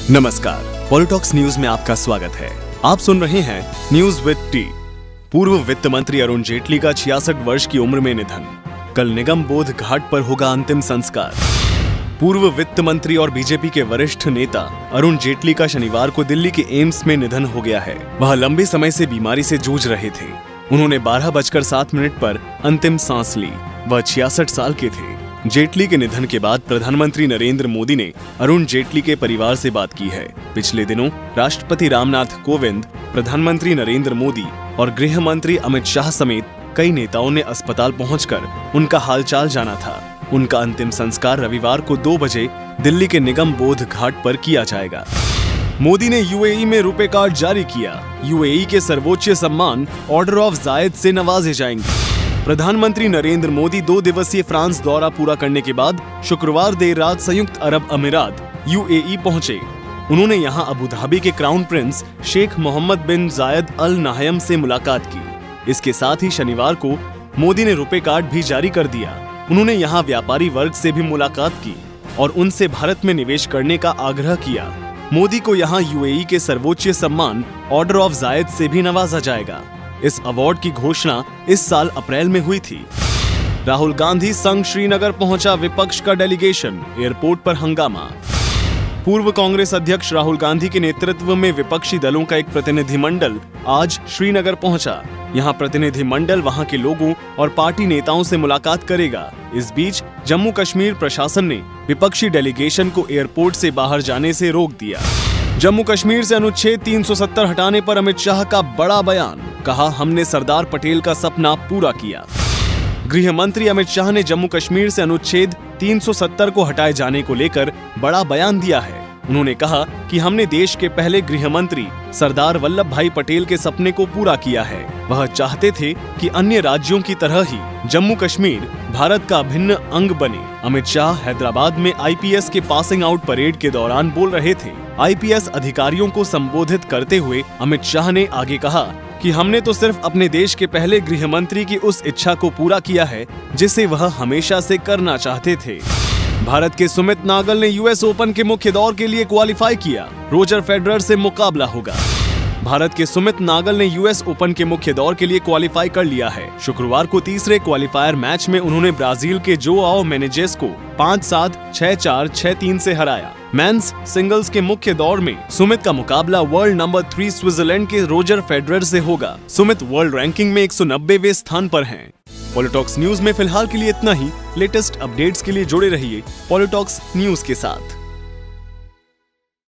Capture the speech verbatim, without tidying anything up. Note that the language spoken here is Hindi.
नमस्कार, पॉलिटॉक्स न्यूज में आपका स्वागत है। आप सुन रहे हैं न्यूज विद टी। पूर्व वित्त मंत्री अरुण जेटली का छियासठ वर्ष की उम्र में निधन। कल निगम बोध घाट पर होगा अंतिम संस्कार। पूर्व वित्त मंत्री और बीजेपी के वरिष्ठ नेता अरुण जेटली का शनिवार को दिल्ली के एम्स में निधन हो गया है। वह लंबे समय से बीमारी से जूझ रहे थे। उन्होंने बारह बजकर सात मिनट पर अंतिम सांस ली। वह छियासठ साल के थे। जेटली के निधन के बाद प्रधानमंत्री नरेंद्र मोदी ने अरुण जेटली के परिवार से बात की है। पिछले दिनों राष्ट्रपति रामनाथ कोविंद, प्रधानमंत्री नरेंद्र मोदी और गृह मंत्री अमित शाह समेत कई नेताओं ने अस्पताल पहुंचकर उनका हालचाल जाना था। उनका अंतिम संस्कार रविवार को दो बजे दिल्ली के निगम बोध घाट पर किया जाएगा। मोदी ने यूएई में रुपे कार्ड जारी किया। यूएई के सर्वोच्च सम्मान ऑर्डर ऑफ जायद से नवाजे जाएंगे। प्रधानमंत्री नरेंद्र मोदी दो दिवसीय फ्रांस दौरा पूरा करने के बाद शुक्रवार देर रात संयुक्त अरब अमीरात यूएई पहुंचे। उन्होंने यहां अबू धाबी के crown prince Sheikh Mohammed bin Zayed Al Nahyan से मुलाकात की। इसके साथ ही शनिवार को मोदी ने रुपे कार्ड भी जारी कर दिया। उन्होंने यहां व्यापारी वर्ग से भी मुलाकात की और उनसे भारत में निवेश करने का आग्रह किया। मोदी को यहां यूएई के सर्वोच्च सम्मान ऑर्डर ऑफ जायद से भी नवाजा जाएगा। इस अवार्ड की घोषणा इस साल अप्रैल में हुई थी। राहुल गांधी संग श्रीनगर पहुंचा विपक्ष का डेलीगेशन, एयरपोर्ट पर हंगामा। पूर्व कांग्रेस अध्यक्ष राहुल गांधी के नेतृत्व में विपक्षी दलों का एक प्रतिनिधिमंडल आज श्रीनगर पहुंचा। यहां प्रतिनिधिमंडल वहां के लोगों और पार्टी नेताओं से मुलाकात करेगा। इस बीच जम्मू कश्मीर प्रशासन ने विपक्षी डेलीगेशन को एयरपोर्ट से बाहर जाने से रोक दिया। जम्मू कश्मीर से अनुच्छेद तीन सौ सत्तर हटाने पर अमित शाह का बड़ा बयान, कहा हमने सरदार पटेल का सपना पूरा किया। गृह मंत्री अमित शाह ने जम्मू कश्मीर से अनुच्छेद तीन सौ सत्तर को हटाए जाने को लेकर बड़ा बयान दिया है। उन्होंने कहा कि हमने देश के पहले गृह मंत्री सरदार वल्लभ भाई पटेल के सपने को पूरा किया है। वह चाहते थे कि अन्य राज्यों की तरह ही जम्मू कश्मीर भारत का अभिन्न अंग बने। अमित शाह हैदराबाद में आईपीएस के पासिंग आउट परेड के दौरान बोल रहे थे। आईपीएस अधिकारियों को संबोधित करते हुए अमित शाह ने आगे कहा कि हमने तो सिर्फ अपने देश के पहले गृह मंत्री की उस इच्छा को पूरा किया है जिसे वह हमेशा से करना चाहते थे। भारत के सुमित नागल ने यूएस ओपन के मुख्य दौर के लिए क्वालिफाई किया। रोजर फेडरर से मुकाबला होगा। भारत के सुमित नागल ने यूएस ओपन के मुख्य दौर के लिए क्वालिफाई कर लिया है। शुक्रवार को तीसरे क्वालिफायर मैच में उन्होंने ब्राजील के जोआओ मेनेजेस को पाँच सात, छह चार, छह तीन से हराया। मेंस सिंगल्स के मुख्य दौर में सुमित का मुकाबला वर्ल्ड नंबर थ्री स्विट्जरलैंड के रोजर फेडरर से होगा। सुमित वर्ल्ड रैंकिंग में एक सौ नब्बेवें स्थान पर हैं। पॉलिटॉक्स न्यूज में फिलहाल के लिए इतना ही। लेटेस्ट अपडेट्स के लिए जुड़े रहिए पॉलिटॉक्स न्यूज के साथ।